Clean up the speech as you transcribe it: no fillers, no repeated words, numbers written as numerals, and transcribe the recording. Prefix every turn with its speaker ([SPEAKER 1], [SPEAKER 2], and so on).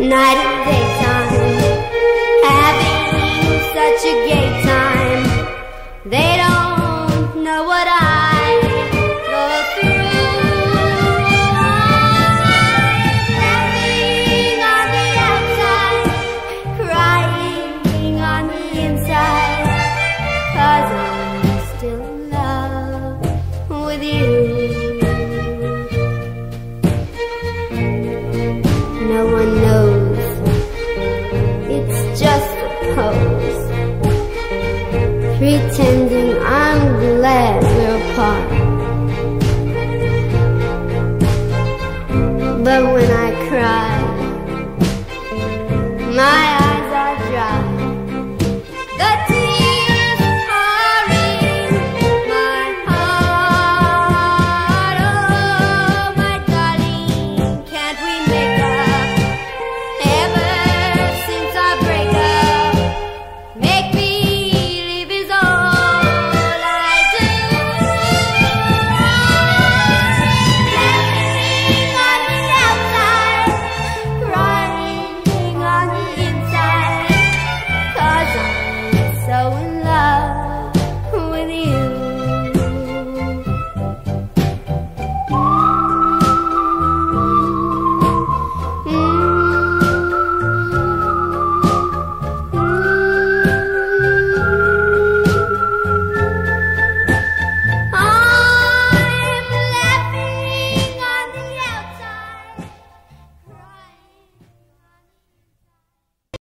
[SPEAKER 1] night and daytime, having such a gay time. They don't know what I go through. I'm laughing on the outside, crying on the inside, 'cause I'm still in love with you. No one knows, it's just a pose, pretending I'm glad we're apart. But when I cry,